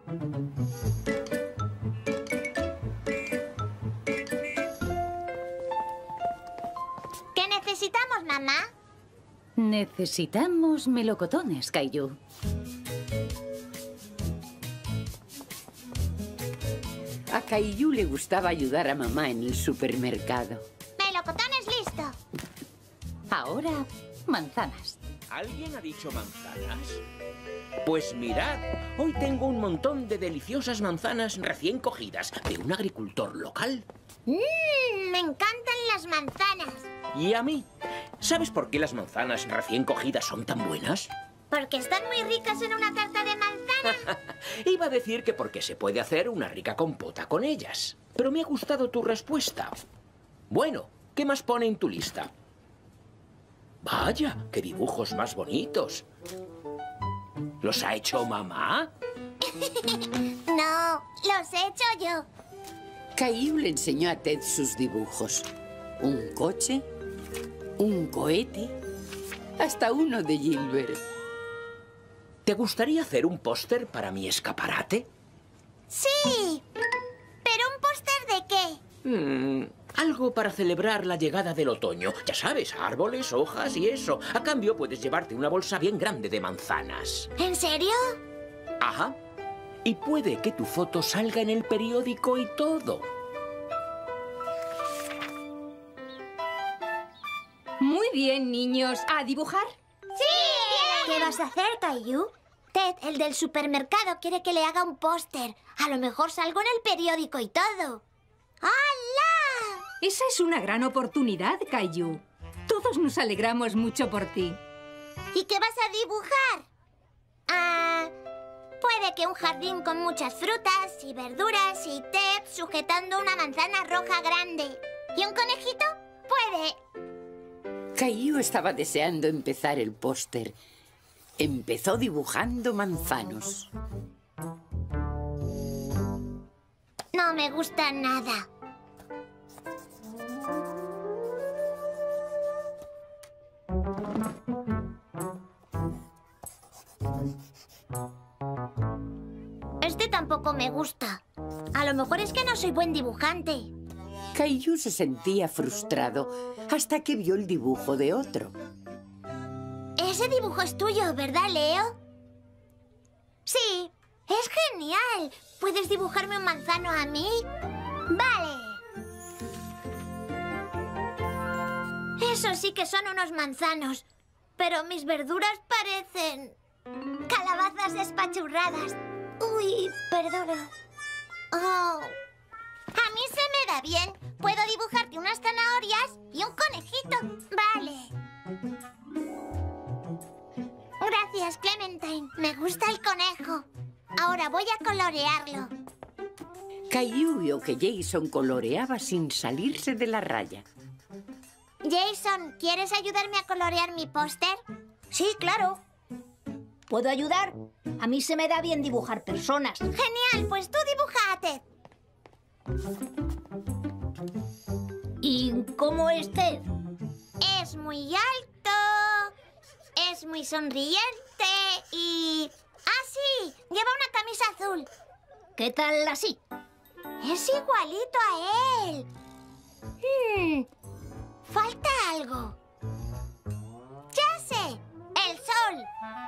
¿Qué necesitamos, mamá? Necesitamos melocotones, Caillou. A Caillou le gustaba ayudar a mamá en el supermercado. Melocotones listo. Ahora, manzanas. ¿Alguien ha dicho manzanas? Pues mirad, hoy tengo un montón de deliciosas manzanas recién cogidas de un agricultor local. Me encantan las manzanas. Y a mí. ¿Sabes por qué las manzanas recién cogidas son tan buenas? Porque están muy ricas en una tarta de manzana. Iba a decir que porque se puede hacer una rica compota con ellas. Pero me ha gustado tu respuesta. Bueno, ¿qué más pone en tu lista? Vaya, qué dibujos más bonitos. ¿Los ha hecho mamá? No, los he hecho yo. Caillou le enseñó a Ted sus dibujos. Un coche, un cohete, hasta uno de Gilbert. ¿Te gustaría hacer un póster para mi escaparate? Sí. ¿Pero un póster de qué? Algo para celebrar la llegada del otoño. Ya sabes, árboles, hojas y eso. A cambio puedes llevarte una bolsa bien grande de manzanas. ¿En serio? Ajá. Y puede que tu foto salga en el periódico y todo. Muy bien, niños. ¿A dibujar? ¡Sí! ¿Qué vas a hacer, Caillou? Ted, el del supermercado, quiere que le haga un póster. A lo mejor salgo en el periódico y todo. ¡Hala! Esa es una gran oportunidad, Caillou. Todos nos alegramos mucho por ti. ¿Y qué vas a dibujar? Puede que un jardín con muchas frutas y verduras y Ted sujetando una manzana roja grande. ¿Y un conejito? Puede. Caillou estaba deseando empezar el póster. Empezó dibujando manzanos. No me gusta nada. Este tampoco me gusta. A lo mejor es que no soy buen dibujante. Caillou se sentía frustrado hasta que vio el dibujo de otro. Ese dibujo es tuyo, ¿verdad, Leo? Sí, es genial. ¿Puedes dibujarme un manzano a mí? Vale. Eso sí que son unos manzanos. Pero mis verduras parecen calabazas espachurradas. Uy, perdona. Oh. A mí se me da bien. Puedo dibujarte unas zanahorias y un conejito. Vale. Gracias, Clementine. Me gusta el conejo. Ahora voy a colorearlo. Caillou vio que Jason coloreaba sin salirse de la raya. Jason, ¿quieres ayudarme a colorear mi póster? Sí, claro. ¿Puedo ayudar? A mí se me da bien dibujar personas. Genial, pues tú dibújate. ¿Y cómo es Ted? Es muy alto, es muy sonriente y... ¡Ah, sí! Lleva una camisa azul. ¿Qué tal así? Es igualito a él. Falta algo. ¡Ya sé! ¡El sol!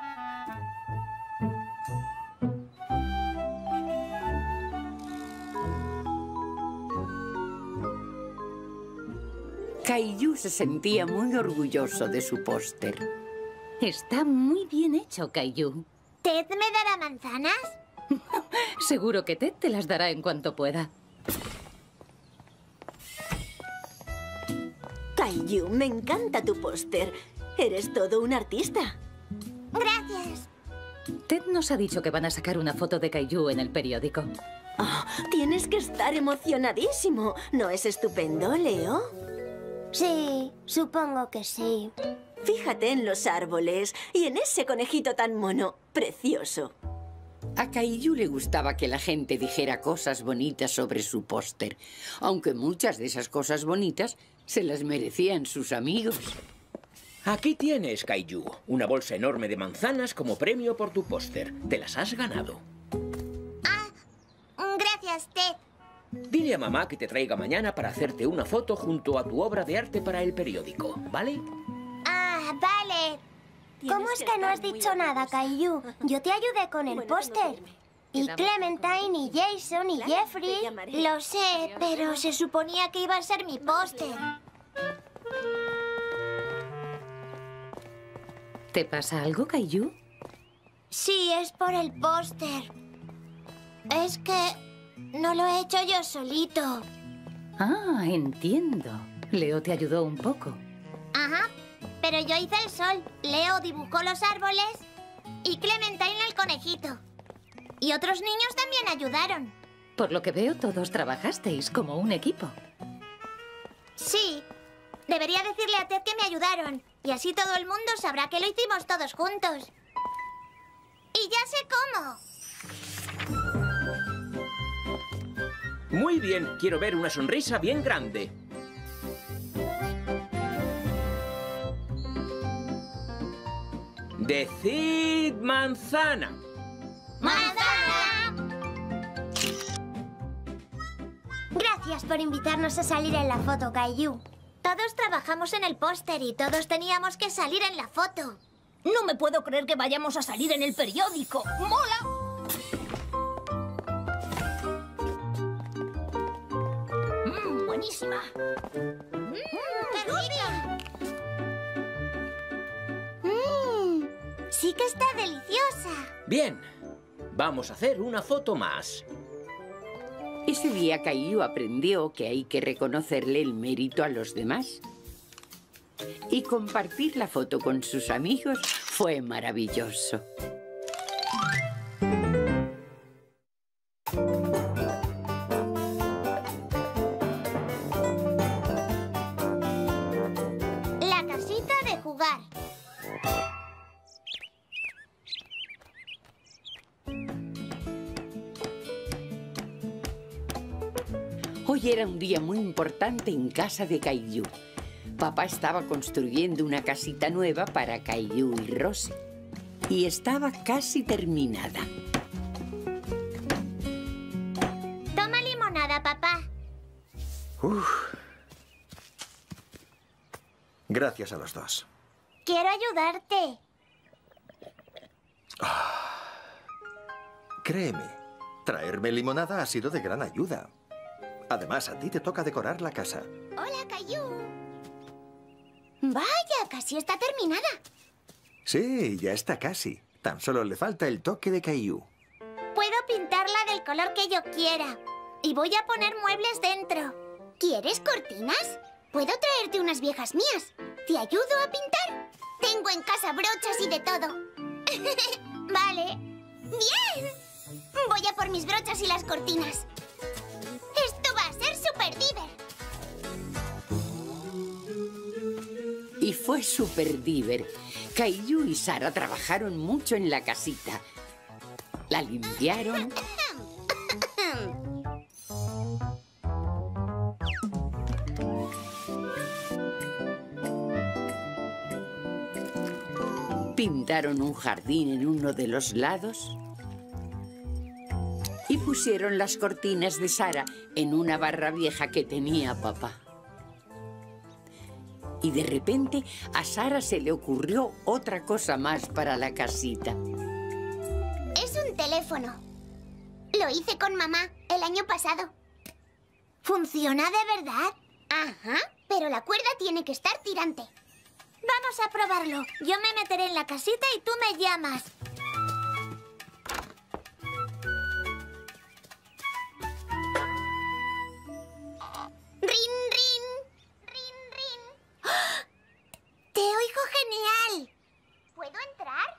Caillou se sentía muy orgulloso de su póster. Está muy bien hecho, Caillou. ¿Ted me dará manzanas? Seguro que Ted te las dará en cuanto pueda. Caillou, me encanta tu póster. Eres todo un artista. Gracias. Ted nos ha dicho que van a sacar una foto de Caillou en el periódico. Oh, tienes que estar emocionadísimo. ¿No es estupendo, Leo? Sí, supongo que sí. Fíjate en los árboles y en ese conejito tan mono. Precioso. A Caillou le gustaba que la gente dijera cosas bonitas sobre su póster, aunque muchas de esas cosas bonitas se las merecían sus amigos. Aquí tienes, Caillou, una bolsa enorme de manzanas como premio por tu póster. Te las has ganado. Gracias, Ted. Dile a mamá que te traiga mañana para hacerte una foto junto a tu obra de arte para el periódico, ¿vale? Ah, vale. ¿Cómo es que no has dicho nada, Caillou? Yo te ayudé con el póster. Y Clementine, y Jason, y Jeffrey. Lo sé, pero se suponía que iba a ser mi póster. ¿Te pasa algo, Caillou? Sí, es por el póster. Es que no lo he hecho yo solito. Ah, entiendo. Leo te ayudó un poco. Ajá, pero yo hice el sol, Leo dibujó los árboles y Clementine el conejito. Y otros niños también ayudaron. Por lo que veo, todos trabajasteis como un equipo. Sí, debería decirle a Ted que me ayudaron. Y así todo el mundo sabrá que lo hicimos todos juntos. Y ya sé cómo. Muy bien, quiero ver una sonrisa bien grande. Decid manzana. ¡Manzana! Gracias por invitarnos a salir en la foto, Caillou. Todos trabajamos en el póster y todos teníamos que salir en la foto. No me puedo creer que vayamos a salir en el periódico. ¡Mola! Buenísima. Sí que está deliciosa. Bien, vamos a hacer una foto más. Ese día Caillou aprendió que hay que reconocerle el mérito a los demás. Y compartir la foto con sus amigos fue maravilloso. La casita de jugar. Hoy era un día muy importante en casa de Caillou. Papá estaba construyendo una casita nueva para Caillou y Rosie. Y estaba casi terminada. Toma limonada, papá. Gracias a los dos. Quiero ayudarte. Créeme, traerme limonada ha sido de gran ayuda. Además, a ti te toca decorar la casa. Hola, Caillou. Vaya, casi está terminada. Sí, ya está casi. Tan solo le falta el toque de Caillou. Puedo pintarla del color que yo quiera. Y voy a poner muebles dentro. ¿Quieres cortinas? Puedo traerte unas viejas mías. ¿Te ayudo a pintar? Tengo en casa brochas y de todo. Vale. ¡Bien! Voy a por mis brochas y las cortinas. Esto va a ser súper divertido. Y fue súper diver. Caillou y Sara trabajaron mucho en la casita. La limpiaron. Pintaron un jardín en uno de los lados. Y pusieron las cortinas de Sara en una barra vieja que tenía papá. Y de repente a Sara se le ocurrió otra cosa más para la casita. Es un teléfono. Lo hice con mamá el año pasado. ¿Funciona de verdad? Ajá, pero la cuerda tiene que estar tirante. Vamos a probarlo. Yo me meteré en la casita y tú me llamas. ¡Rin, rin! ¡Rin, rin! ¡Oh! ¡Te oigo genial! ¿Puedo entrar?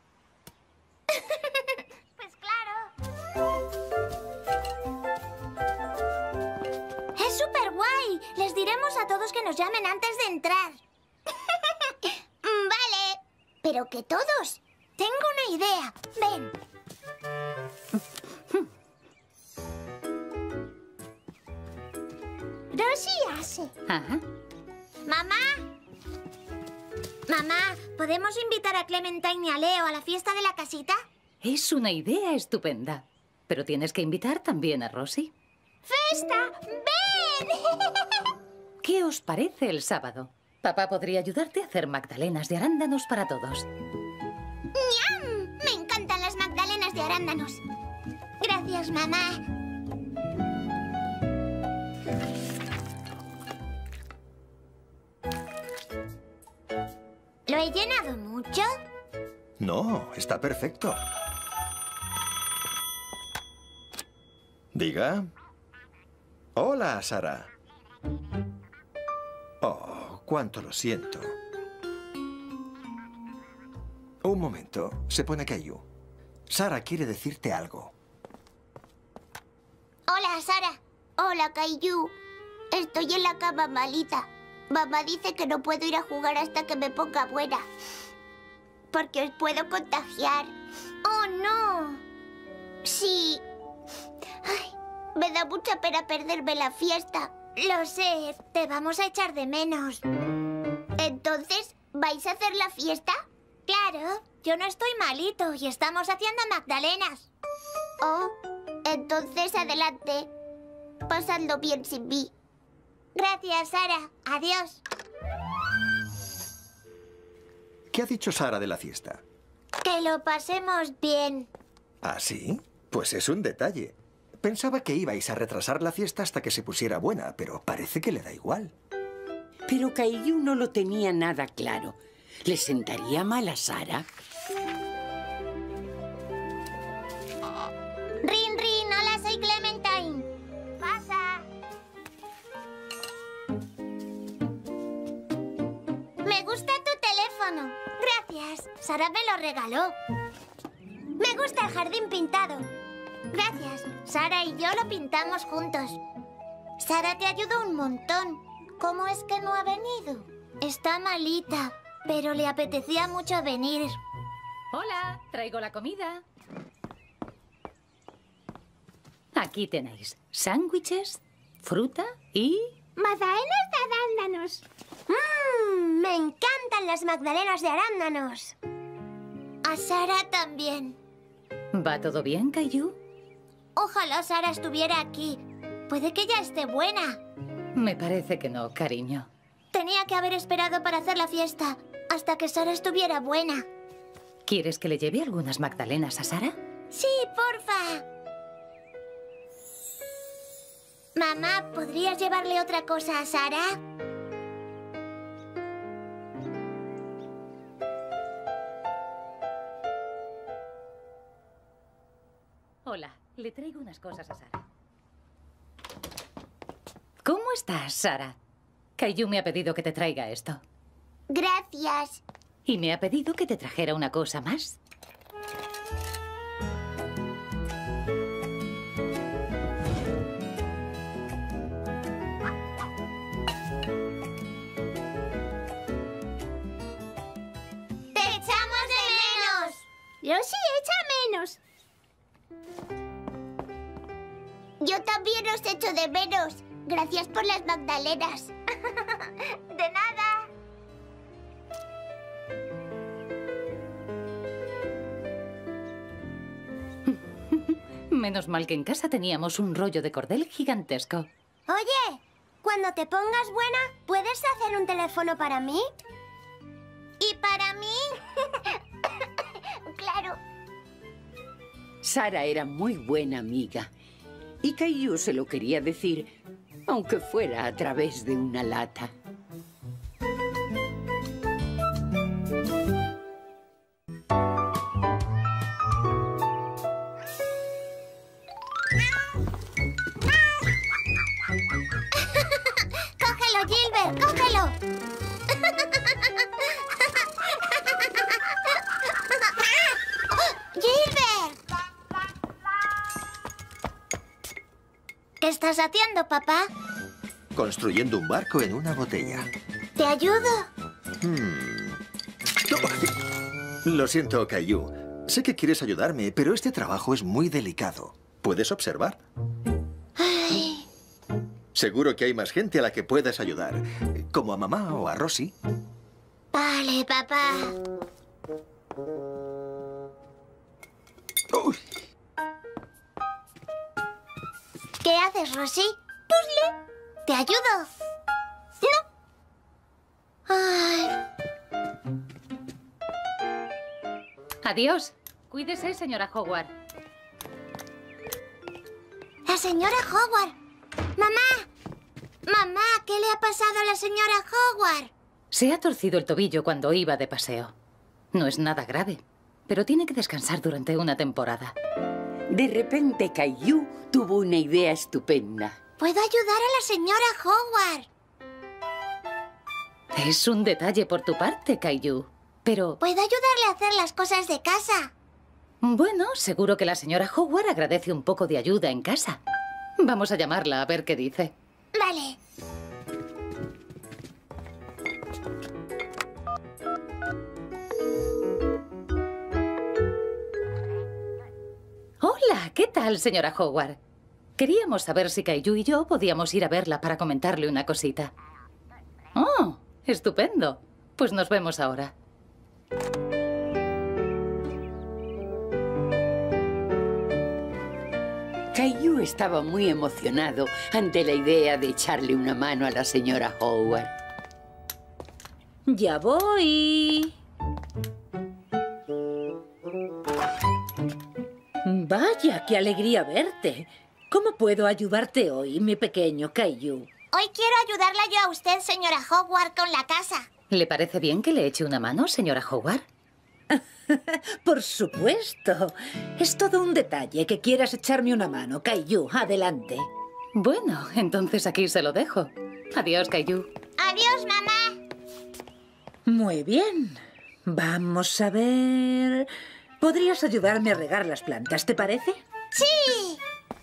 Pues claro. ¡Es súper guay! Les diremos a todos que nos llamen antes de entrar. Vale, pero que todos. Tengo una idea. Ven. Rosie hace. Ajá. ¡Mamá! Mamá, ¿podemos invitar a Clementine y a Leo a la fiesta de la casita? Es una idea estupenda. pero tienes que invitar también a Rosie. ¡Festa! ¡Ven! ¿Qué os parece el sábado? Papá podría ayudarte a hacer magdalenas de arándanos para todos. ¡Ñam! Me encantan las magdalenas de arándanos. Gracias, mamá. ¿Lo he llenado mucho? No, está perfecto. Diga. Hola, Sara. Oh, cuánto lo siento. Un momento. Se pone Caillou. Sara quiere decirte algo. Hola, Sara. Hola, Caillou. Estoy en la cama malita. Mamá dice que no puedo ir a jugar hasta que me ponga buena. Porque os puedo contagiar. ¡Oh, no! Sí. Ay, me da mucha pena perderme la fiesta. Lo sé. Te vamos a echar de menos. Entonces, ¿vais a hacer la fiesta? Claro. Yo no estoy malito y estamos haciendo magdalenas. Oh, entonces adelante. Pasadlo bien sin mí. Gracias, Sara. Adiós. ¿Qué ha dicho Sara de la fiesta? Que lo pasemos bien. ¿Ah, sí? Pues es un detalle. Pensaba que ibais a retrasar la fiesta hasta que se pusiera buena, pero parece que le da igual. Pero Caillou no lo tenía nada claro. ¿Le sentaría mal a Sara? Rin, Rin, hola, soy Clementine. Pasa. Me gusta tu teléfono. Gracias. Sara me lo regaló. Me gusta el jardín pintado. Gracias. Sara y yo lo pintamos juntos. Sara te ayudó un montón. ¿Cómo es que no ha venido? Está malita, pero le apetecía mucho venir. Hola, traigo la comida. Aquí tenéis sándwiches, fruta y... Magdalenas de arándanos. Me encantan las magdalenas de arándanos. A Sara también. ¿Va todo bien, Caillou? Ojalá Sara estuviera aquí. Puede que ya esté buena. Me parece que no, cariño. Tenía que haber esperado para hacer la fiesta hasta que Sara estuviera buena. ¿Quieres que le lleve algunas magdalenas a Sara? Sí, porfa. Mamá, ¿podrías llevarle otra cosa a Sara? Hola, le traigo unas cosas a Sara. ¿Cómo estás, Sara? Caillou me ha pedido que te traiga esto. Gracias. Y me ha pedido que te trajera una cosa más. ¡Te echamos de menos! Yo sí, echa menos. Yo también os echo de menos. Gracias por las magdalenas. De nada. Menos mal que en casa teníamos un rollo de cordel gigantesco. Oye, cuando te pongas buena, ¿puedes hacer un teléfono para mí? ¿Y para mí? Claro. Sara era muy buena amiga. Y Caillou se lo quería decir, aunque fuera a través de una lata. ¡Cógelo, Gilbert! ¡Cógelo! ¡Gilbert! ¿Qué estás haciendo, papá? Construyendo un barco en una botella. ¿Te ayudo? Lo siento, Caillou. Sé que quieres ayudarme, pero este trabajo es muy delicado. ¿Puedes observar? Ay. Seguro que hay más gente a la que puedas ayudar, como a mamá o a Rosie. Vale, papá. Uy. ¿Qué haces, Rosy? Puzzle. ¿Te ayudo? No. Ay. Adiós. Cuídese, señora Howard. La señora Howard. ¡Mamá! ¡Mamá! ¿Qué le ha pasado a la señora Howard? Se ha torcido el tobillo cuando iba de paseo. No es nada grave, pero tiene que descansar durante una temporada. De repente, Caillou tuvo una idea estupenda. ¿Puedo ayudar a la señora Howard? Es un detalle por tu parte, Caillou. Pero, ¿Puedo ayudarle a hacer las cosas de casa? bueno, seguro que la señora Howard agradece un poco de ayuda en casa. Vamos a llamarla a ver qué dice. Vale. Hola, ¿qué tal, señora Howard? Queríamos saber si Caillou y yo podíamos ir a verla para comentarle una cosita. Oh, estupendo. Pues nos vemos ahora. Caillou estaba muy emocionado ante la idea de echarle una mano a la señora Howard. Ya voy. Vaya, qué alegría verte. ¿Cómo puedo ayudarte hoy, mi pequeño Caillou? Hoy quiero ayudarla yo a usted, señora Howard, con la casa. ¿Le parece bien que le eche una mano, señora Howard? Por supuesto. Es todo un detalle que quieras echarme una mano, Caillou. Adelante. Bueno, entonces aquí se lo dejo. Adiós, Caillou. Adiós, mamá. Muy bien. Vamos a ver... ¿Podrías ayudarme a regar las plantas, te parece? ¡Sí!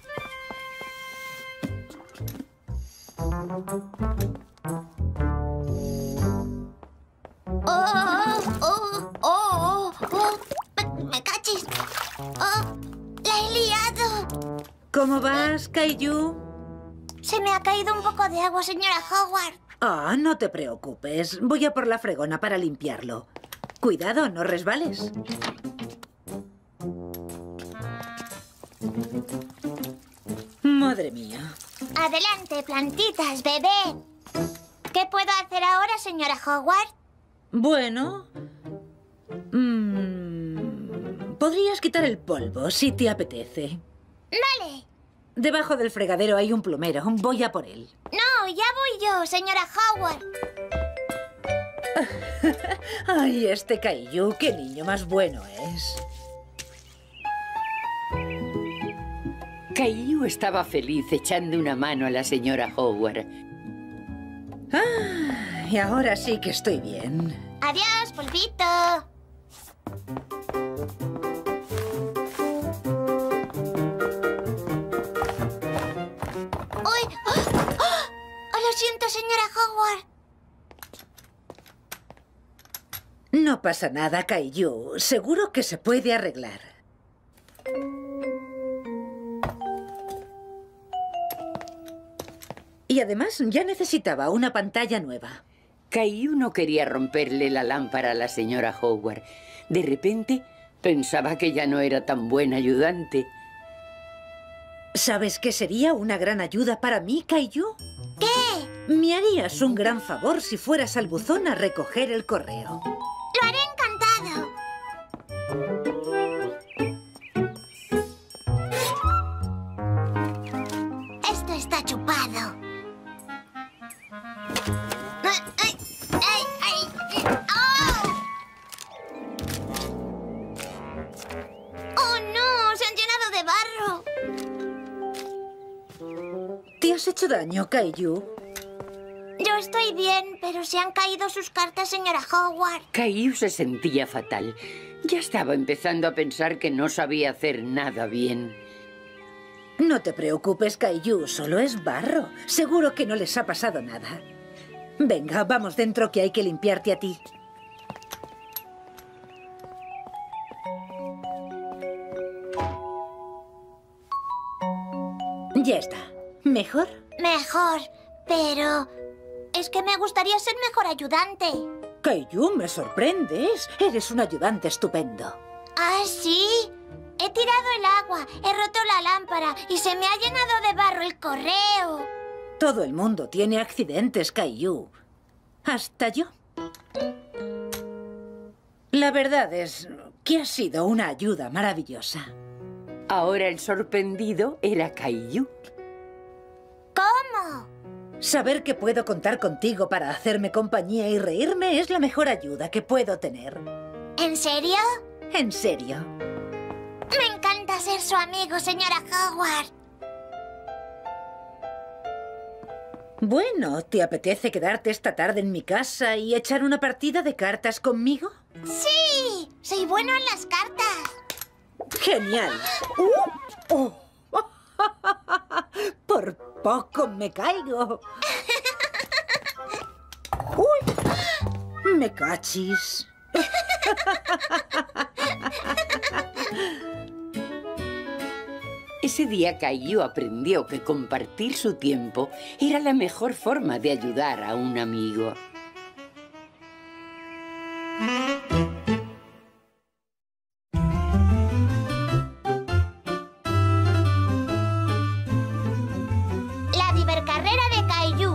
¡Me cachis! ¡Oh! ¡La he liado! ¿Cómo vas, Caillou? Se me ha caído un poco de agua, señora Howard. Ah, no te preocupes. Voy a por la fregona para limpiarlo. Cuidado, no resbales. Madre mía. Adelante, plantitas, bebé. ¿Qué puedo hacer ahora, señora Howard? Bueno... podrías quitar el polvo, si te apetece. Vale. Debajo del fregadero hay un plumero. Voy a por él. No, ya voy yo, señora Howard. Ay, este Caillou, qué niño más bueno es. Caillou estaba feliz echando una mano a la señora Howard. Ah, y ahora sí que estoy bien. Adiós, polvito. ¡Uy! ¡Oh! ¡Oh! Lo siento, señora Howard. No pasa nada, Caillou. Seguro que se puede arreglar. Y además ya necesitaba una pantalla nueva. Caillou no quería romperle la lámpara a la señora Howard. De repente pensaba que ya no era tan buen ayudante. ¿Sabes qué sería una gran ayuda para mí, Caillou? ¿Qué? Me harías un gran favor si fueras al buzón a recoger el correo. Lo haré encantado. Esto está chupado. ¡Ay! ¡Ay! ¡Ay! ¡Oh! ¡Oh, no! ¡Se han llenado de barro! ¿Te has hecho daño, Caillou? Yo estoy bien, pero se han caído sus cartas, señora Howard. Caillou se sentía fatal. Ya estaba empezando a pensar que no sabía hacer nada bien. No te preocupes, Caillou, solo es barro. Seguro que no les ha pasado nada. Venga, vamos dentro que hay que limpiarte a ti. Ya está. ¿Mejor? Mejor, pero... es que me gustaría ser mejor ayudante. Caillou, me sorprendes. Eres un ayudante estupendo. ¿Ah, sí? he tirado el agua, he roto la lámpara y se me ha llenado de barro el correo. Todo el mundo tiene accidentes, Caillou. Hasta yo. La verdad es que ha sido una ayuda maravillosa. Ahora el sorprendido era Caillou. ¿Cómo? Saber que puedo contar contigo para hacerme compañía y reírme es la mejor ayuda que puedo tener. ¿En serio? En serio. Me encanta ser su amigo, señora Howard. Bueno, ¿te apetece quedarte esta tarde en mi casa y echar una partida de cartas conmigo? ¡Sí! Soy bueno en las cartas. ¡Genial! ¡Oh! Por poco me caigo. ¡Uy! Me cachis. Ese día Caillou aprendió que compartir su tiempo era la mejor forma de ayudar a un amigo. La divercarrera de Caillou.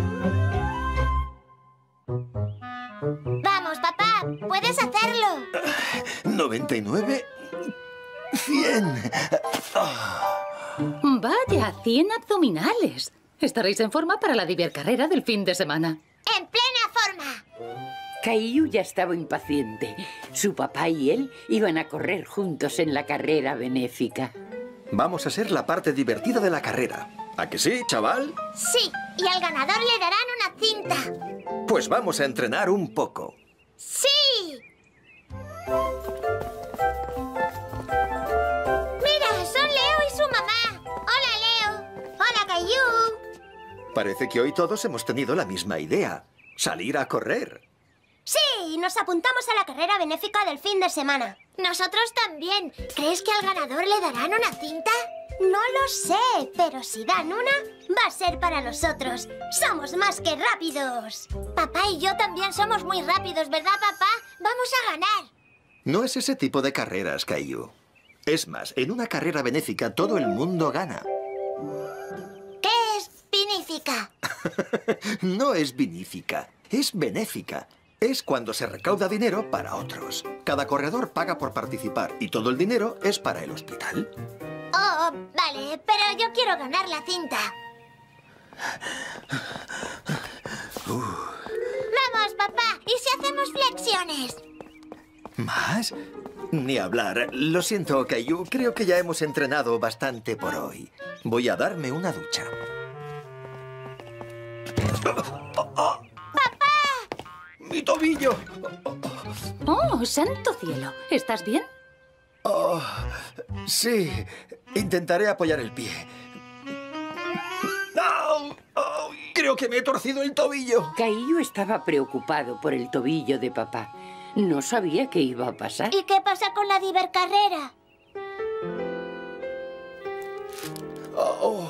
Vamos, papá, puedes hacerlo. 99, 100. Vaya, 100 abdominales. Estaréis en forma para la divercarrera del fin de semana. ¡En plena forma! Caillou ya estaba impaciente. Su papá y él iban a correr juntos en la carrera benéfica. Vamos a ser la parte divertida de la carrera. ¿A que sí, chaval? Sí, y al ganador le darán una cinta. Pues vamos a entrenar un poco. ¡Sí! ¡Mira, son Leo y su mamá! ¡Hola, Leo! ¡Hola, Caillou! Parece que hoy todos hemos tenido la misma idea. Salir a correr. Sí, nos apuntamos a la carrera benéfica del fin de semana. Nosotros también. ¿Crees que al ganador le darán una cinta? No lo sé, pero si dan una, va a ser para nosotros. ¡Somos más que rápidos! Papá y yo también somos muy rápidos, ¿verdad, papá? ¡Vamos a ganar! No es ese tipo de carreras, Caillou. Es más, en una carrera benéfica todo el mundo gana. ¿Qué es vinífica? No es vinífica, es benéfica. Es cuando se recauda dinero para otros. Cada corredor paga por participar y todo el dinero es para el hospital. Oh, vale, pero yo quiero ganar la cinta. Vamos, papá, ¿y si hacemos flexiones? ¿Más? Ni hablar. Lo siento, Caillou. Creo que ya hemos entrenado bastante por hoy. Voy a darme una ducha. ¡Papá! ¡Mi tobillo! ¡Oh, santo cielo! ¿Estás bien? Oh, sí. Intentaré apoyar el pie. ¡Au! ¡Oh! Creo que me he torcido el tobillo. Caillou estaba preocupado por el tobillo de papá. No sabía qué iba a pasar. ¿Y qué pasa con la divercarrera? Oh.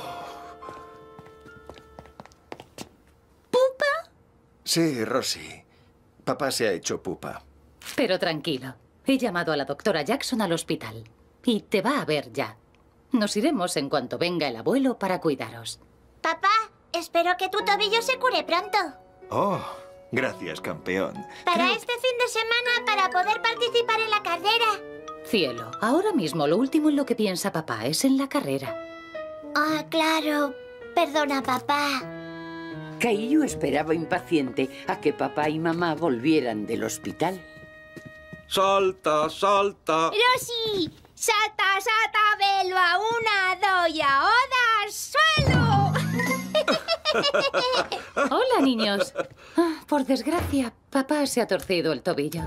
¿Pupa? Sí, Rosie. Papá se ha hecho pupa. Pero tranquilo. He llamado a la doctora Jackson al hospital. Y te va a ver ya. Nos iremos en cuanto venga el abuelo para cuidaros. Papá, espero que tu tobillo se cure pronto. Oh, gracias, campeón. Para este fin de semana, para poder participar en la carrera. Cielo, ahora mismo lo último en lo que piensa papá es en la carrera. Ah, claro. Perdona, papá. Caillou esperaba impaciente a que papá y mamá volvieran del hospital. Salta, salta. Rosie, salta, salta, velo a una, doy a oda, suelo. Hola, niños. Ah, por desgracia, papá se ha torcido el tobillo.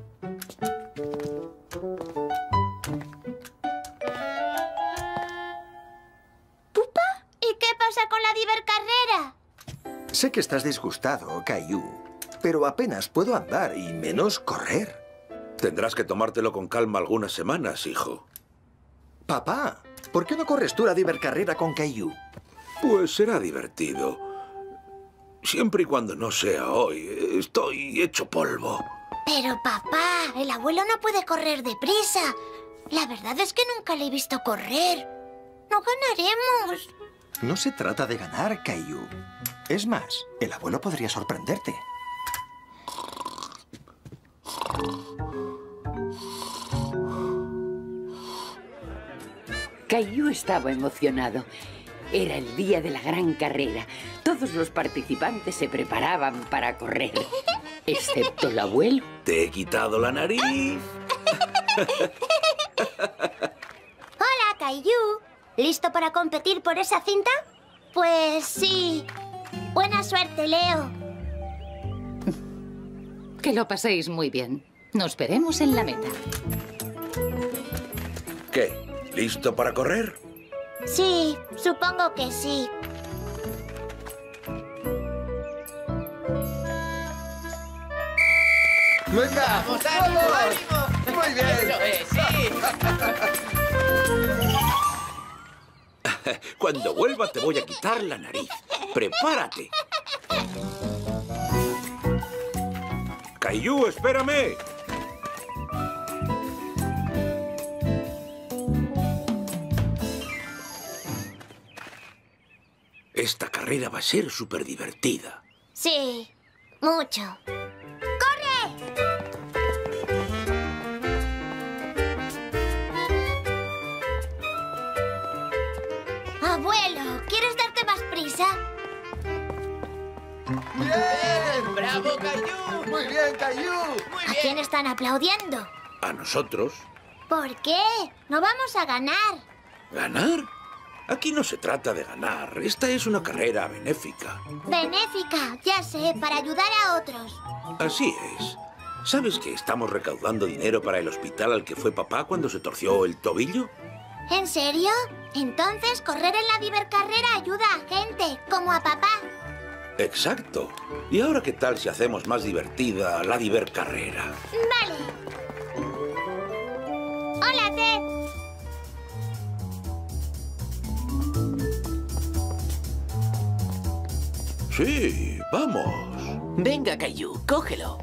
¿Pupa? ¿Y qué pasa con la divercarrera? Sé que estás disgustado, Caillou, pero apenas puedo andar y menos correr. Tendrás que tomártelo con calma algunas semanas, hijo. Papá, ¿por qué no corres tú la divercarrera con Caillou? Pues será divertido. Siempre y cuando no sea hoy. Estoy hecho polvo. Pero, papá, el abuelo no puede correr deprisa. La verdad es que nunca le he visto correr. No ganaremos. No se trata de ganar, Caillou. Es más, el abuelo podría sorprenderte. Caillou estaba emocionado. Era el día de la gran carrera. Todos los participantes se preparaban para correr, excepto el abuelo. Te he quitado la nariz. Hola, Caillou. ¿Listo para competir por esa cinta? Pues sí. Buena suerte, Leo. Que lo paséis muy bien. Nos veremos en la meta. ¿Qué? ¿Listo para correr? Sí, supongo que sí. ¡Venga! ¡Vamos, ánimo, ánimo! ¡Muy bien! ¡Eso es, sí! Cuando vuelva te voy a quitar la nariz. ¡Prepárate! Caillou, espérame. Esta carrera va a ser súper divertida. Sí, mucho. ¡Corre! Abuelo, ¿quieres darte más prisa? ¡Bien! ¡Bravo, Caillou! ¡Muy bien, Caillou! ¡Muy ¿A bien! quién están aplaudiendo? ¿A nosotros? ¿Por qué? No vamos a ganar. ¿Ganar? Aquí no se trata de ganar. Esta es una carrera benéfica. Benéfica, ya sé, para ayudar a otros. Así es. ¿Sabes que estamos recaudando dinero para el hospital al que fue papá cuando se torció el tobillo? ¿En serio? Entonces correr en la Divercarrera ayuda a gente, como a papá. Exacto. ¿Y ahora qué tal si hacemos más divertida la Divercarrera? Vale. Hola, Ted. Sí, vamos. Venga, Caillou, cógelo.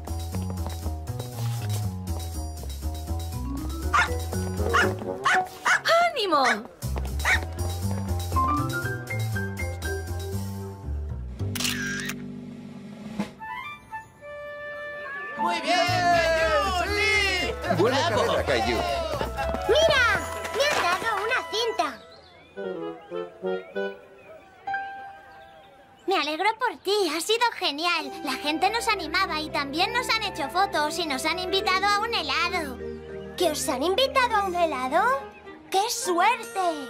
¡Ánimo! ¡Muy bien, Caillou! ¡Sí! Buena ¡Bravo! carrera, Caillou. ¡Mira! ¡Me han dado una cinta! Me alegro por ti, ha sido genial. La gente nos animaba y también nos han hecho fotos y nos han invitado a un helado. ¿Que os han invitado a un helado? ¡Qué suerte!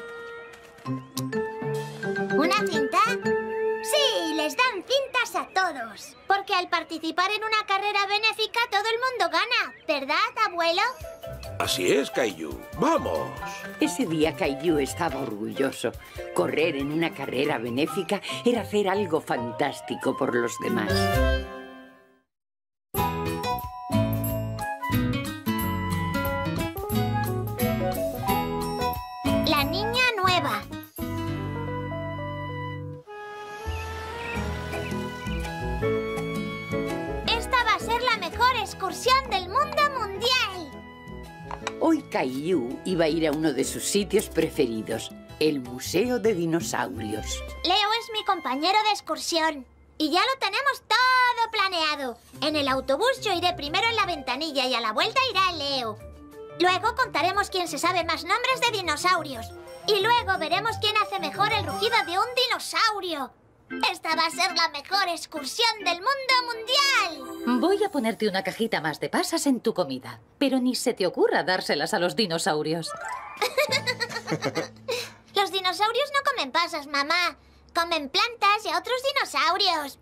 ¿Una cinta? Sí, les dan cintas a todos. Porque al participar en una carrera benéfica todo el mundo gana, ¿verdad, abuelo? Así es, Caillou. ¡Vamos! Ese día Caillou estaba orgulloso. Correr en una carrera benéfica era hacer algo fantástico por los demás. La niña nueva. Esta va a ser la mejor excursión del mundo mundial. Hoy Caillou iba a ir a uno de sus sitios preferidos, el Museo de Dinosaurios. Leo es mi compañero de excursión. Y ya lo tenemos todo planeado. En el autobús yo iré primero en la ventanilla y a la vuelta irá Leo. Luego contaremos quién se sabe más nombres de dinosaurios. Y luego veremos quién hace mejor el rugido de un dinosaurio. Esta va a ser la mejor excursión del mundo mundial. Voy a ponerte una cajita más de pasas en tu comida. Pero ni se te ocurra dárselas a los dinosaurios. Los dinosaurios no comen pasas, mamá. Comen plantas y a otros dinosaurios.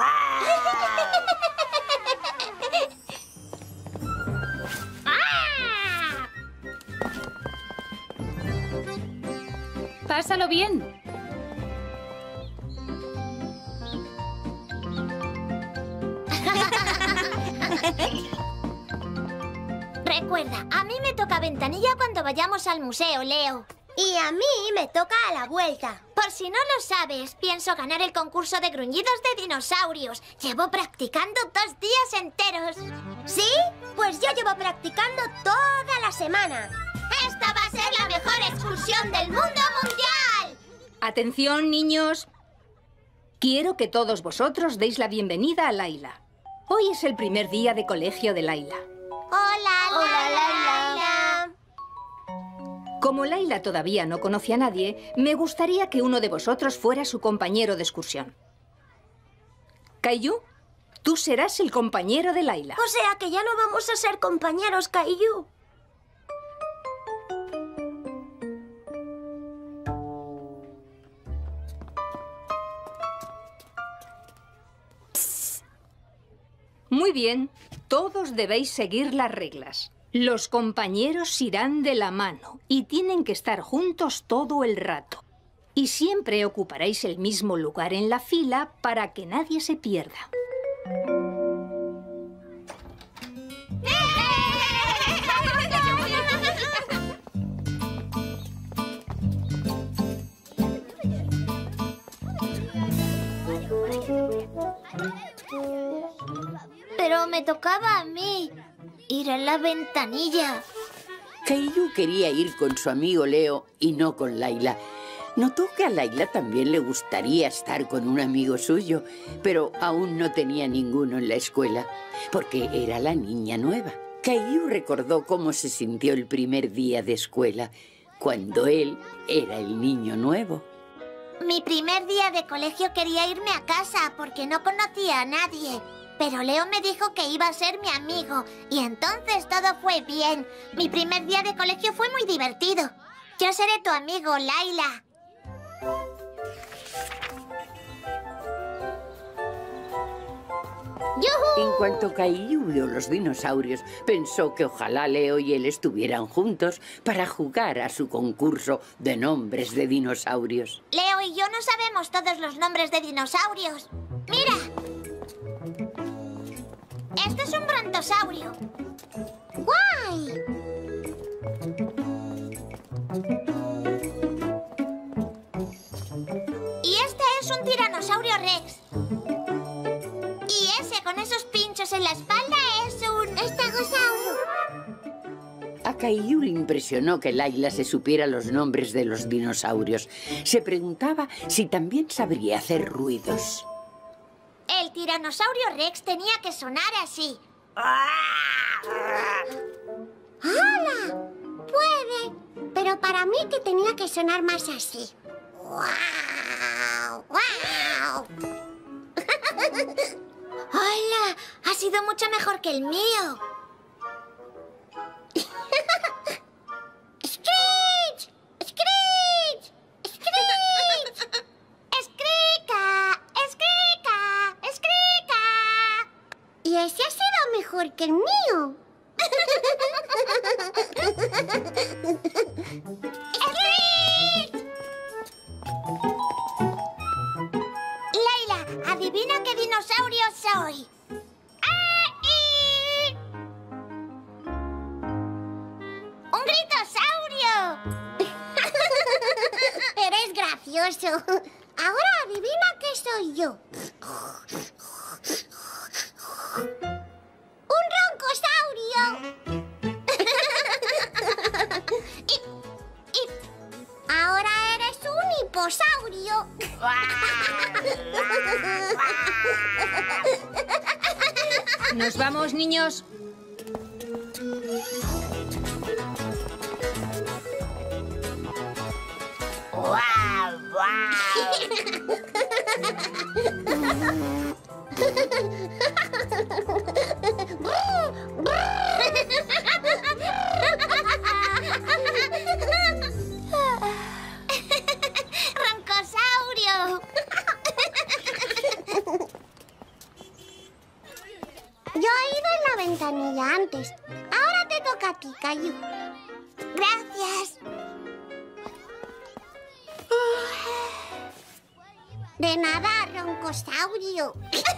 Pásalo bien. Recuerda, a mí me toca ventanilla cuando vayamos al museo, Leo. Y a mí me toca a la vuelta. Por si no lo sabes, pienso ganar el concurso de gruñidos de dinosaurios. Llevo practicando 2 días enteros. ¿Sí? Pues yo llevo practicando toda la semana. ¡Esta va a ser la mejor excursión del mundo mundial! Atención, niños. Quiero que todos vosotros deis la bienvenida a Layla. Hoy es el primer día de colegio de Layla. ¡Hola, Layla! Como Layla todavía no conoce a nadie, me gustaría que uno de vosotros fuera su compañero de excursión. Caillou, tú serás el compañero de Layla. O sea que ya no vamos a ser compañeros, Caillou. Muy bien, todos debéis seguir las reglas. Los compañeros irán de la mano y tienen que estar juntos todo el rato. Y siempre ocuparéis el mismo lugar en la fila para que nadie se pierda. Pero me tocaba a mí ir en la ventanilla. Caillou quería ir con su amigo Leo y no con Layla. Notó que a Layla también le gustaría estar con un amigo suyo, pero aún no tenía ninguno en la escuela, porque era la niña nueva. Caillou recordó cómo se sintió el primer día de escuela, cuando él era el niño nuevo. Mi primer día de colegio quería irme a casa porque no conocía a nadie. Pero Leo me dijo que iba a ser mi amigo y entonces todo fue bien. Mi primer día de colegio fue muy divertido. Yo seré tu amigo, Layla. ¡Yujú! En cuanto Caillou vio los dinosaurios, pensó que ojalá Leo y él estuvieran juntos para jugar a su concurso de nombres de dinosaurios. Leo y yo no sabemos todos los nombres de dinosaurios. ¡Mira! Este es un brontosaurio. ¡Guay! Y este es un tiranosaurio rex. Y ese con esos pinchos en la espalda es un estegosaurio. A Caillou le impresionó que Layla se supiera los nombres de los dinosaurios. Se preguntaba si también sabría hacer ruidos. El tiranosaurio rex tenía que sonar así. ¡Hala! Puede, pero para mí que tenía que sonar más así. ¡Guau! ¡Guau! ¡Hola! Ha sido mucho mejor que el mío. ¡Screech! ¡Screech! ¡Screech! ¡Escrica! ¡Escrica! ¡Escrica! Y ese ha sido mejor que el mío. ¡Screech! Layla, adivina qué dinosaurio soy. ¡Ah! ¡Un gritosaurio! Eres gracioso. Ahora adivina qué soy yo. ¡Un roncosaurio! y ahora eres un hiposaurio. ¿Nos vamos, niños? ¡Roncosaurio! Yo he ido en la ventanilla antes. Ahora te toca a ti, Caillou. Gracias. De nada, roncosaurio.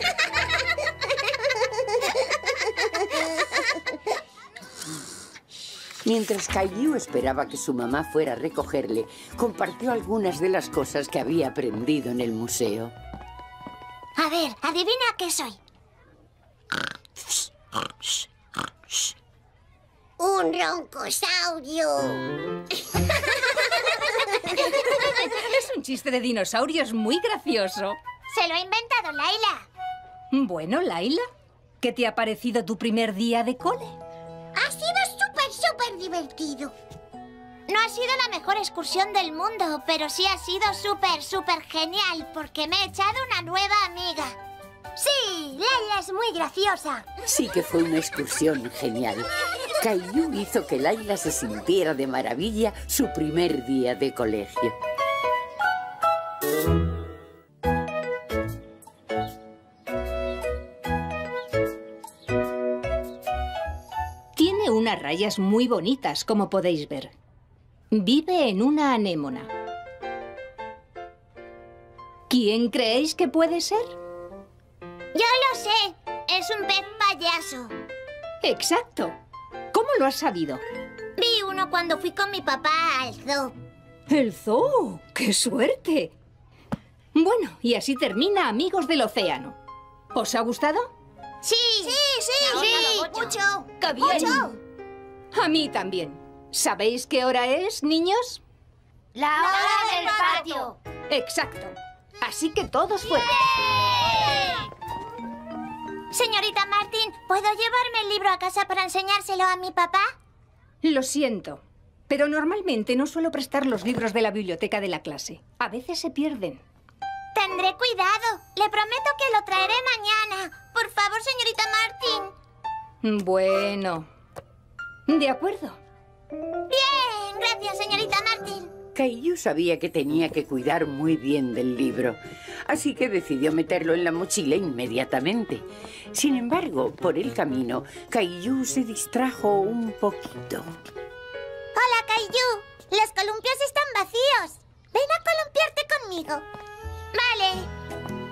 Mientras Caillou esperaba que su mamá fuera a recogerle, compartió algunas de las cosas que había aprendido en el museo. A ver, adivina qué soy. ¡Un roncosaurio! Es un chiste de dinosaurios muy gracioso. Se lo ha inventado Laila. Bueno, Laila, ¿qué te ha parecido tu primer día de cole? Ha sido súper divertido. No ha sido la mejor excursión del mundo, pero sí ha sido súper genial porque me he echado una nueva amiga. Sí, Laila es muy graciosa. Sí que fue una excursión genial. Caillou hizo que Laila se sintiera de maravilla su primer día de colegio. Tiene unas rayas muy bonitas, como podéis ver. Vive en una anémona. ¿Quién creéis que puede ser? Yo lo sé. Es un pez payaso. Exacto. ¿Cómo lo has sabido? Vi uno cuando fui con mi papá al zoo. ¡El zoo! ¡Qué suerte! Bueno, y así termina Amigos del Océano. ¿Os ha gustado? Sí, mucho. ¡Qué bien! A mí también. ¿Sabéis qué hora es, niños? La hora del patio. Exacto. Así que todos fuera. Señorita Martin, ¿puedo llevarme el libro a casa para enseñárselo a mi papá? Lo siento, pero normalmente no suelo prestar los libros de la biblioteca de la clase. A veces se pierden. Tendré cuidado. Le prometo que lo traeré mañana. Por favor, señorita Martin. Bueno. De acuerdo. Bien, gracias, señorita Martin. Caillou sabía que tenía que cuidar muy bien del libro, así que decidió meterlo en la mochila inmediatamente. Sin embargo, por el camino, Caillou se distrajo un poquito. Hola, Caillou. Los columpios están vacíos. Ven a columpiarte conmigo. Vale.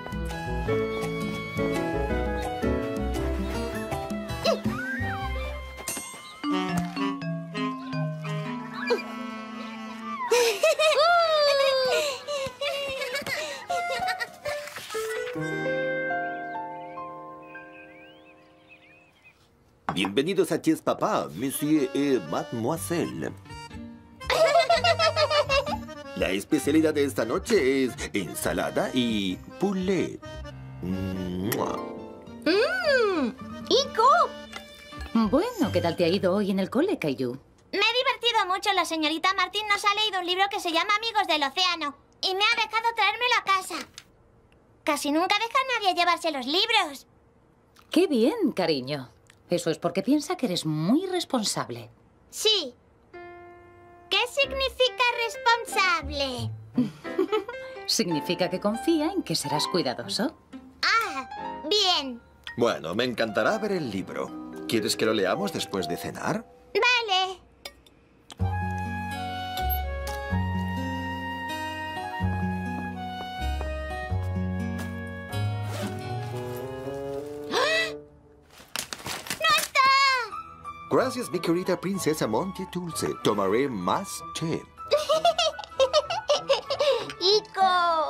Bienvenidos a Ties Papá, Monsieur et Mademoiselle. La especialidad de esta noche es ensalada y poulet. ¡Ico! Bueno, ¿qué tal te ha ido hoy en el cole, Caillou? Me he divertido mucho. La señorita Martin nos ha leído un libro que se llama Amigos del Océano y me ha dejado traérmelo a casa. Casi nunca deja a nadie llevarse los libros. ¡Qué bien, cariño! Eso es porque piensa que eres muy responsable. Sí. ¿Qué significa responsable? Significa que confía en que serás cuidadoso. Ah, bien. Bueno, me encantará ver el libro. ¿Quieres que lo leamos después de cenar? Vale. Gracias, mi querida princesa Monty Dulce. Tomaré más té. ¡Ico!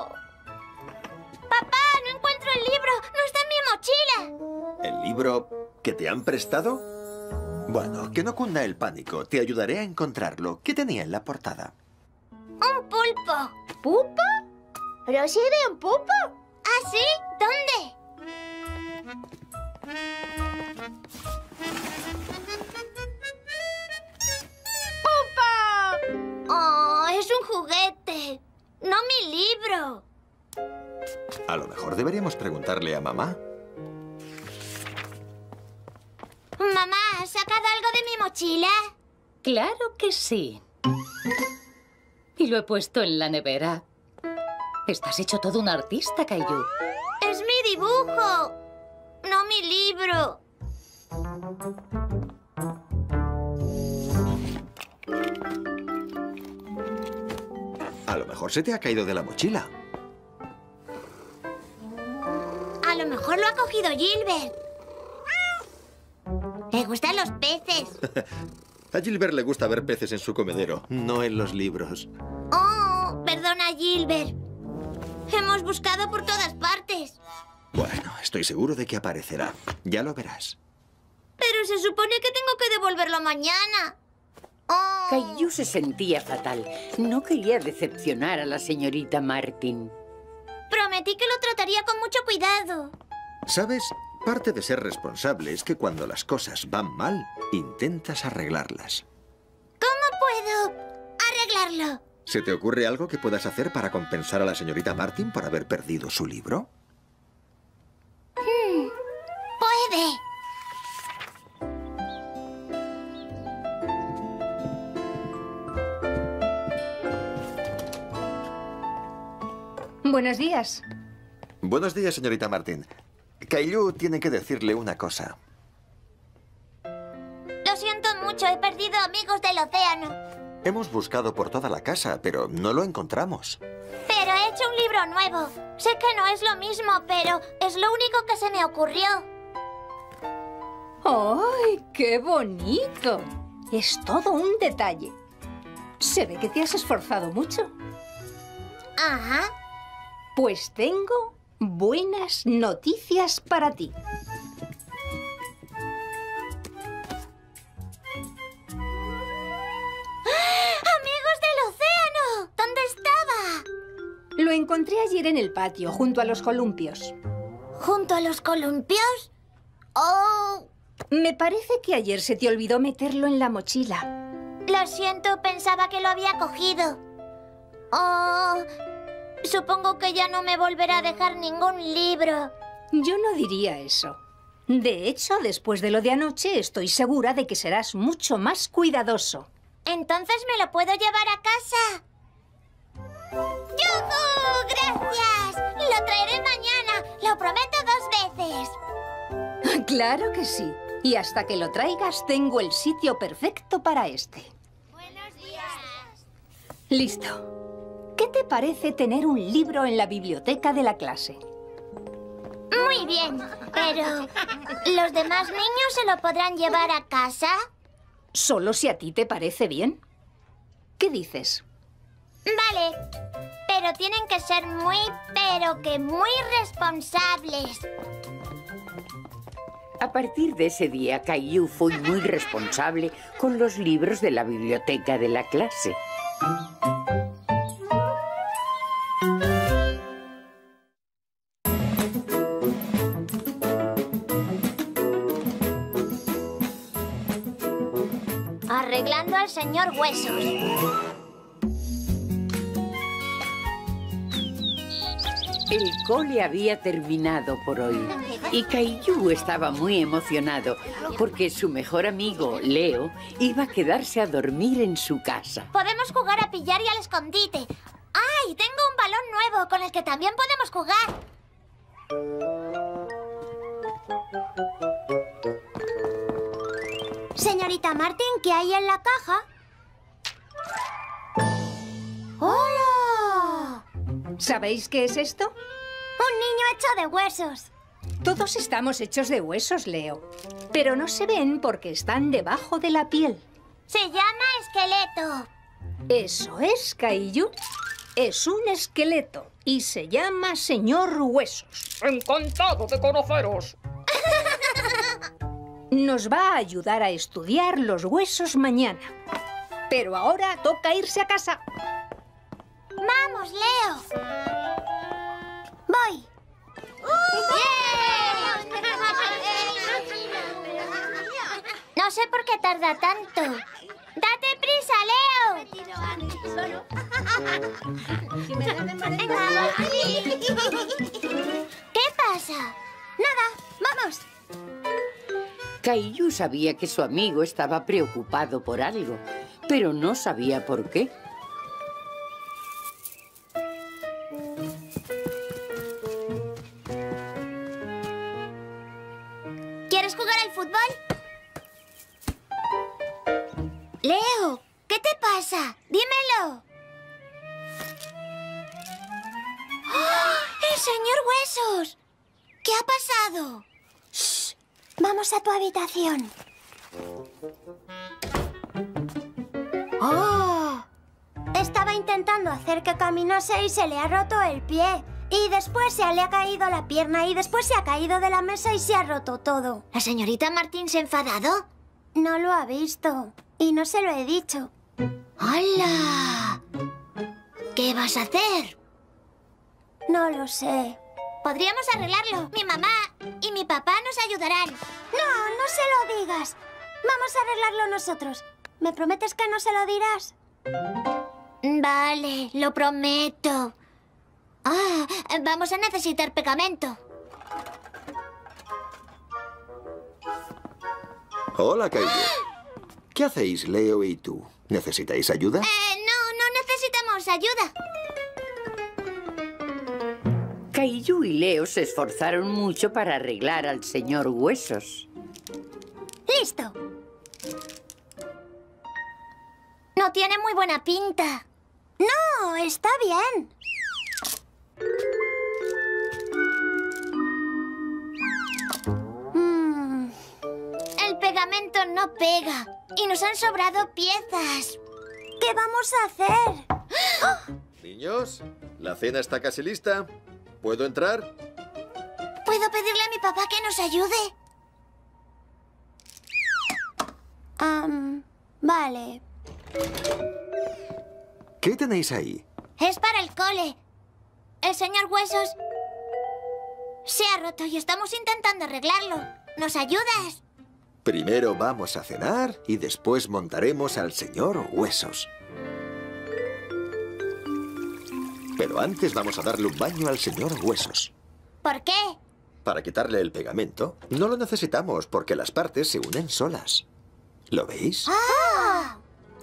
Papá, no encuentro el libro. No está en mi mochila. ¿El libro que te han prestado? Bueno, que no cunda el pánico. Te ayudaré a encontrarlo. ¿Qué tenía en la portada? Un pulpo. ¿Pulpo? ¿Pero sí de un pulpo? ¿Ah, sí? ¿Dónde? ¡Oh, es un juguete! ¡No mi libro! A lo mejor deberíamos preguntarle a mamá. Mamá, ¿has sacado algo de mi mochila? Claro que sí. Y lo he puesto en la nevera. Estás hecho todo un artista, Caillou. ¡Es mi dibujo! ¡No mi libro! A lo mejor se te ha caído de la mochila. A lo mejor lo ha cogido Gilbert. Le gustan los peces. A Gilbert le gusta ver peces en su comedero, no en los libros. Oh, perdona, Gilbert. Hemos buscado por todas partes. Bueno, estoy seguro de que aparecerá. Ya lo verás. Pero se supone que tengo que devolverlo mañana. Oh. Caillou se sentía fatal. No quería decepcionar a la señorita Martin. Prometí que lo trataría con mucho cuidado. ¿Sabes? Parte de ser responsable es que cuando las cosas van mal, intentas arreglarlas. ¿Cómo puedo arreglarlo? ¿Se te ocurre algo que puedas hacer para compensar a la señorita Martin por haber perdido su libro? Puede. Buenos días. Buenos días, señorita Martin. Caillou tiene que decirle una cosa. Lo siento mucho, he perdido amigos del océano. Hemos buscado por toda la casa, pero no lo encontramos. Pero he hecho un libro nuevo. Sé que no es lo mismo, pero es lo único que se me ocurrió. ¡Ay, qué bonito! Es todo un detalle. Se ve que te has esforzado mucho. Ajá. Pues tengo buenas noticias para ti. ¡Amigos del océano! ¿Dónde estaba? Lo encontré ayer en el patio, junto a los columpios. ¿Junto a los columpios? ¡Oh! Me parece que ayer se te olvidó meterlo en la mochila. Lo siento, pensaba que lo había cogido. Oh, supongo que ya no me volverá a dejar ningún libro. Yo no diría eso. De hecho, después de lo de anoche, estoy segura de que serás mucho más cuidadoso. ¿Entonces me lo puedo llevar a casa? ¡Yujú! ¡Gracias! Lo traeré mañana. Lo prometo 2 veces. Claro que sí. Y hasta que lo traigas, tengo el sitio perfecto para este. Buenos días. Listo. ¿Qué te parece tener un libro en la biblioteca de la clase? Muy bien, pero ¿los demás niños se lo podrán llevar a casa? Solo si a ti te parece bien. ¿Qué dices? Vale, pero tienen que ser pero que muy responsables. A partir de ese día, Caillou fue muy responsable con los libros de la biblioteca de la clase. Arreglando al señor Huesos. El cole había terminado por hoy y Caillou estaba muy emocionado porque su mejor amigo, Leo, iba a quedarse a dormir en su casa. Podemos jugar a pillar y al escondite. ¡Ay! Tengo un balón nuevo con el que también podemos jugar. Señorita Martin, ¿qué hay en la caja? ¡Hola! ¿Sabéis qué es esto? Un niño hecho de huesos. Todos estamos hechos de huesos, Leo. Pero no se ven porque están debajo de la piel. Se llama esqueleto. Eso es, Caillou. Es un esqueleto y se llama señor Huesos. ¡Encantado de conoceros! Nos va a ayudar a estudiar los huesos mañana. Pero ahora toca irse a casa. ¡Vamos, Leo! Voy. No sé por qué tarda tanto. ¡Date prisa, Leo! ¿Qué pasa? Nada, vamos. Caillou sabía que su amigo estaba preocupado por algo, pero no sabía por qué. ¿Quieres jugar al fútbol? Leo, ¿qué te pasa? Dímelo. ¡Oh! ¡El señor Huesos! ¿Qué ha pasado? Shh. Vamos a tu habitación. ¡Oh! Estaba intentando hacer que caminase y se le ha roto el pie. Y después se le ha caído la pierna y después se ha caído de la mesa y se ha roto todo. ¿La señorita Martín se ha enfadado? No lo ha visto y no se lo he dicho. ¡Hala! ¿Qué vas a hacer? No lo sé. Podríamos arreglarlo. Mi mamá y mi papá nos ayudarán. No, no se lo digas. Vamos a arreglarlo nosotros. ¿Me prometes que no se lo dirás? Vale, lo prometo. Ah, vamos a necesitar pegamento. Hola, Caillou. ¿Qué hacéis, Leo y tú? ¿Necesitáis ayuda? No necesitamos ayuda. Caillou y Leo se esforzaron mucho para arreglar al señor Huesos. ¡Listo! No tiene muy buena pinta. No, está bien. El pegamento no pega y nos han sobrado piezas. ¿Qué vamos a hacer? Niños, la cena está casi lista. ¿Puedo entrar? ¿Puedo pedirle a mi papá que nos ayude? Vale. ¿Qué tenéis ahí? Es para el cole. El señor Huesos se ha roto y estamos intentando arreglarlo. ¿Nos ayudas? Primero vamos a cenar y después montaremos al señor Huesos. Pero antes vamos a darle un baño al señor Huesos. ¿Por qué? Para quitarle el pegamento, no lo necesitamos porque las partes se unen solas. ¿Lo veis? ¡Ah!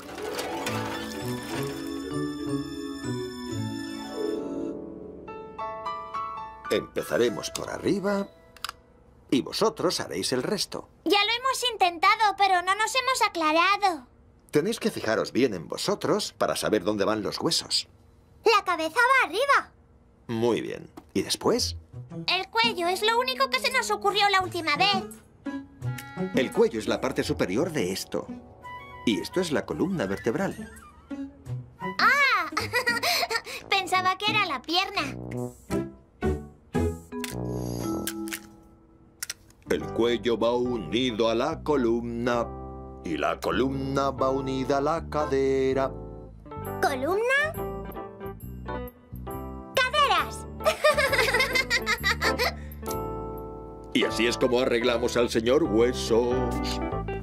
Empezaremos por arriba y vosotros haréis el resto. Ya lo hemos intentado, pero no nos hemos aclarado. Tenéis que fijaros bien en vosotros para saber dónde van los huesos. La cabeza va arriba. Muy bien. ¿Y después? El cuello es lo único que se nos ocurrió la última vez. El cuello es la parte superior de esto. Y esto es la columna vertebral. ¡Ah! Pensaba que era la pierna. El cuello va unido a la columna y la columna va unida a la cadera. ¿Columna? ¡Caderas! Y así es como arreglamos al señor Huesos.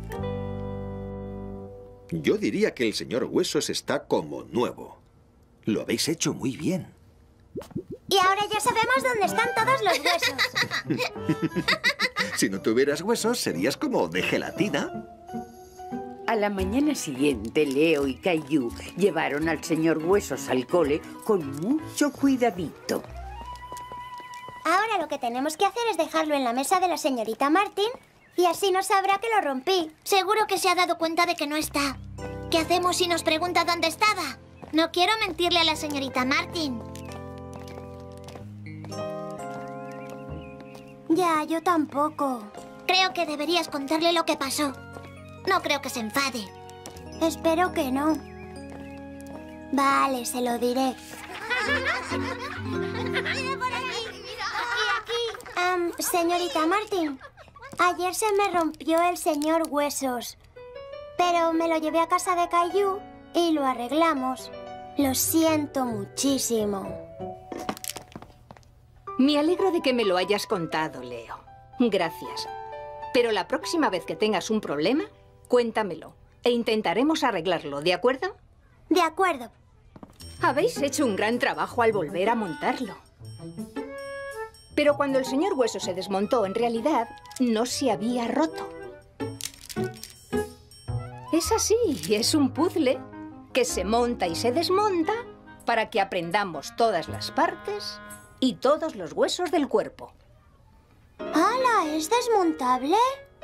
Yo diría que el señor Huesos está como nuevo. Lo habéis hecho muy bien. Y ahora ya sabemos dónde están todos los huesos. Si no tuvieras huesos, serías como de gelatina. A la mañana siguiente, Leo y Caillou llevaron al señor Huesos al cole con mucho cuidadito. Ahora lo que tenemos que hacer es dejarlo en la mesa de la señorita Martín y así no sabrá que lo rompí. Seguro que se ha dado cuenta de que no está. ¿Qué hacemos si nos pregunta dónde estaba? No quiero mentirle a la señorita Martín. Ya, yo tampoco. Creo que deberías contarle lo que pasó. No creo que se enfade. Espero que no. Vale, se lo diré. Señorita Martín, ayer se me rompió el señor Huesos, pero me lo llevé a casa de Caillou y lo arreglamos. Lo siento muchísimo. Me alegro de que me lo hayas contado, Leo. Gracias. Pero la próxima vez que tengas un problema, cuéntamelo e intentaremos arreglarlo, ¿de acuerdo? De acuerdo. Habéis hecho un gran trabajo al volver a montarlo. Pero cuando el señor Hueso se desmontó, en realidad, no se había roto. Es así, es un puzzle que se monta y se desmonta para que aprendamos todas las partes y todos los huesos del cuerpo. ¡Hala! ¿Es desmontable?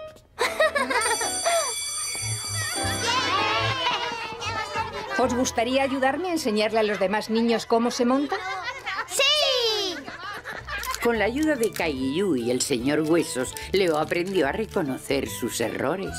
¿Os gustaría ayudarme a enseñarle a los demás niños cómo se monta? ¡Sí! Con la ayuda de Caillou y el señor Huesos, Leo aprendió a reconocer sus errores.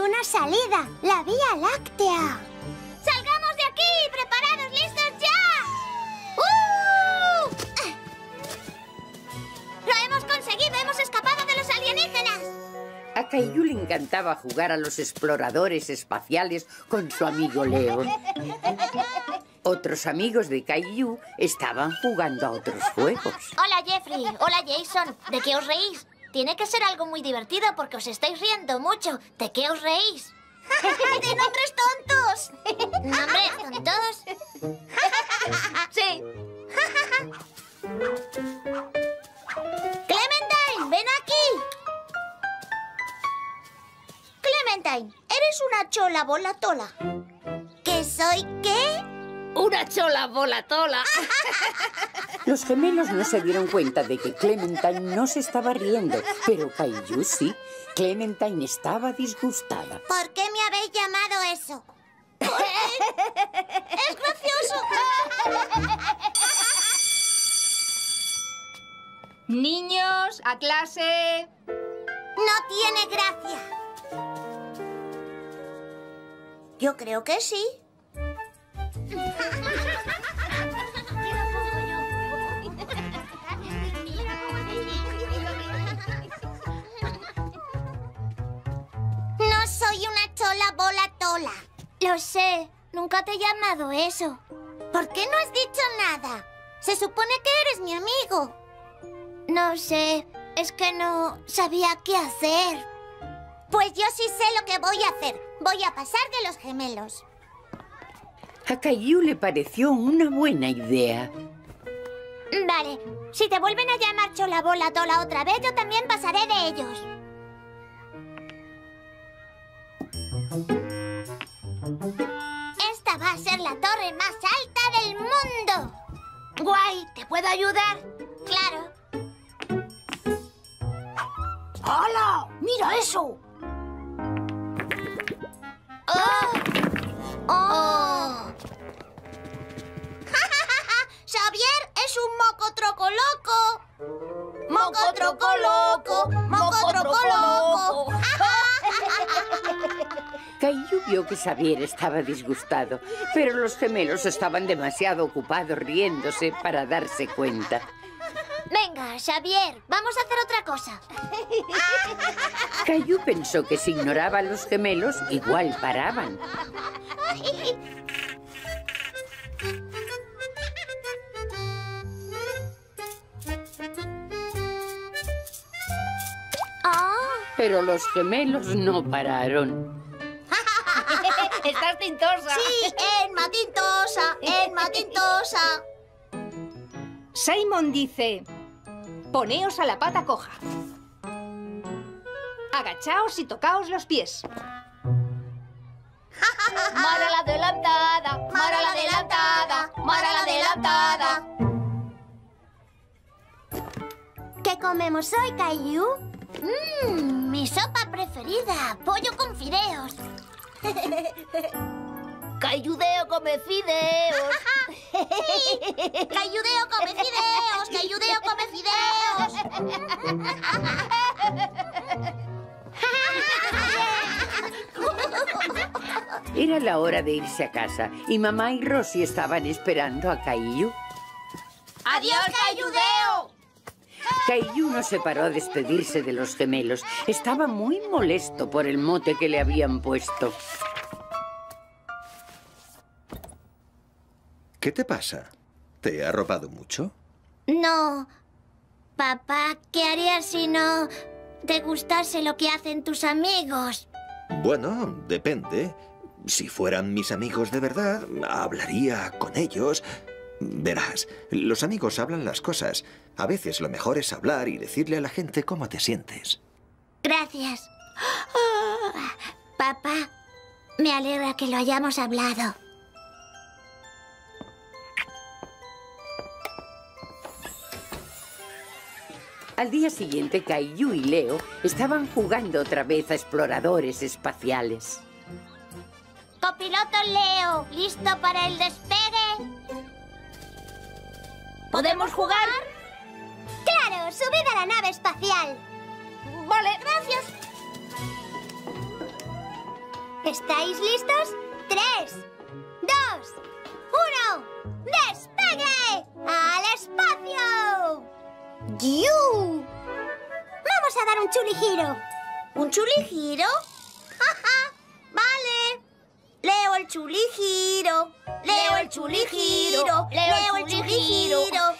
una salida, la Vía Láctea. ¡Salgamos de aquí! ¡Preparados, listos ya! ¡Lo hemos conseguido! ¡Hemos escapado de los alienígenas! A Caillou le encantaba jugar a los exploradores espaciales con su amigo Leo. Otros amigos de Caillou estaban jugando a otros juegos. Hola, Jeffrey. Hola, Jason. ¿De qué os reís? Tiene que ser algo muy divertido porque os estáis riendo mucho. ¿De qué os reís? ¡De nombres tontos! ¿Nombres tontos? Sí. Clementine, ven aquí. Clementine, eres una chola volatola. ¿Que soy qué? ¡Una chola volatola! Los gemelos no se dieron cuenta de que Clementine no se estaba riendo, pero Caillou sí. Clementine estaba disgustada. ¿Por qué me habéis llamado eso? ¿Por qué? ¡Es gracioso! Niños, a clase. No tiene gracia. Yo creo que sí. No soy una chola volatola. Lo sé, nunca te he llamado eso. ¿Por qué no has dicho nada? Se supone que eres mi amigo. No sé, es que no sabía qué hacer. Pues yo sí sé lo que voy a hacer. Voy a pasar de los gemelos. A Caillou le pareció una buena idea. Vale, si te vuelven a llamar chola volatola otra vez, yo también pasaré de ellos. Esta va a ser la torre más alta del mundo. Guay, ¿te puedo ayudar? Claro. ¡Hala! ¡Mira eso! ¡Oh! ¡Oh! ¡Xavier es un moco troco loco! ¡Moco troco loco! ¡Moco troco loco! Caillou vio que Xavier estaba disgustado, pero los gemelos estaban demasiado ocupados riéndose para darse cuenta. Venga, Xavier, vamos a hacer otra cosa. Caillou pensó que si ignoraba a los gemelos, igual paraban. Pero los gemelos no pararon. Estás tintosa. Sí, Emma tintosa, Emma tintosa. Simon dice, poneos a la pata coja. Agachaos y tocaos los pies. Mara la adelantada, Mara la adelantada, Mara la adelantada. ¿Qué comemos hoy, Caillou? Mi sopa preferida, pollo con fideos. Cayudeo come fideos. Sí, Cayudeo come fideos, Cayudeo come fideos. Era la hora de irse a casa y mamá y Rosie estaban esperando a Caillou. ¡Adiós, Cayudeo! Caillou no se paró a despedirse de los gemelos. Estaba muy molesto por el mote que le habían puesto. ¿Qué te pasa? ¿Te ha robado mucho? No. Papá, ¿qué harías si no te gustase lo que hacen tus amigos? Bueno, depende. Si fueran mis amigos de verdad, hablaría con ellos. Verás, los amigos hablan las cosas. A veces lo mejor es hablar y decirle a la gente cómo te sientes. Gracias. Papá, me alegra que lo hayamos hablado. Al día siguiente, Caillou y Leo estaban jugando otra vez a exploradores espaciales. Copiloto Leo, ¿listo para el despegue? ¿Podemos jugar? ¡Claro! ¡Subid a la nave espacial! Vale, gracias. ¿Estáis listos? 3, 2, 1... ¡Despegue! ¡Al espacio! ¡Yu! Vamos a dar un chuligiro. ¿Un chuligiro? ¡Ajá! ¡Vale! Leo el chuligiro. Leo el chuligiro. Leo el chuligiro.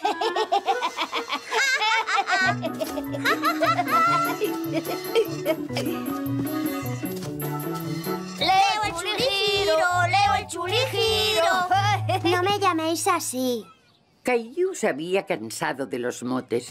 Leo el chuligiro. Leo el chuligiro. No me llaméis así. Caillou se había cansado de los motes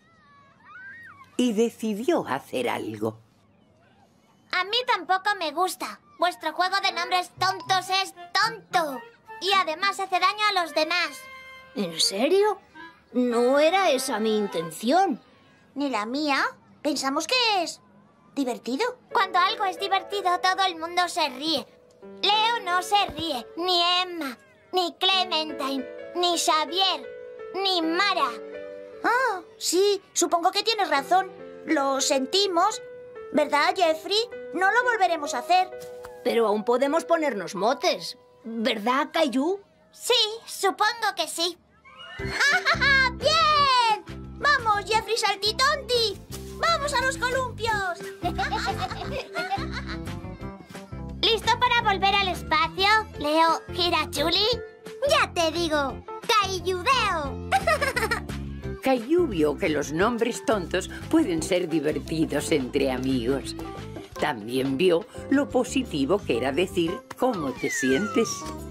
y decidió hacer algo. A mí tampoco me gusta. Vuestro juego de nombres tontos es tonto. Y además hace daño a los demás. ¿En serio? No era esa mi intención. Ni la mía. Pensamos que es divertido. Cuando algo es divertido, todo el mundo se ríe. Leo no se ríe. Ni Emma, ni Clementine, ni Xavier, ni Mara. Ah, sí. Supongo que tienes razón. Lo sentimos. ¿Verdad, Jeffrey? No lo volveremos a hacer. Pero aún podemos ponernos motes. ¿Verdad, Caillou? Sí, supongo que sí. ¡Ja! ¡Bien! ¡Vamos, Jeffrey Saltitonti! ¡Vamos a los columpios! ¿Listo para volver al espacio, Leo Girachuli? Ya te digo, Cailludeo. Caillou vio que los nombres tontos pueden ser divertidos entre amigos. También vio lo positivo que era decir cómo te sientes.